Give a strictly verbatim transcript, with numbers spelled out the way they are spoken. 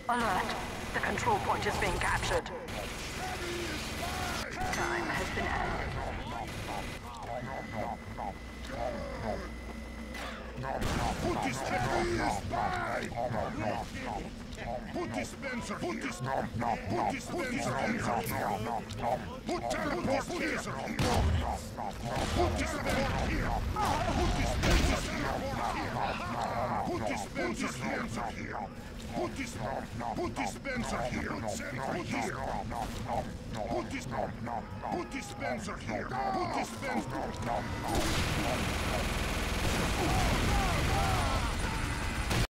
Alert! The control point is being captured. Time has been added. Put this by! Put dispenser Put this Put dispenser here! Put teleport here! Put dispenser here! Put dispenser here! Put dispenser here! Put this Put dispenser here! Put here! Put this Put dispenser here! Put dispenser!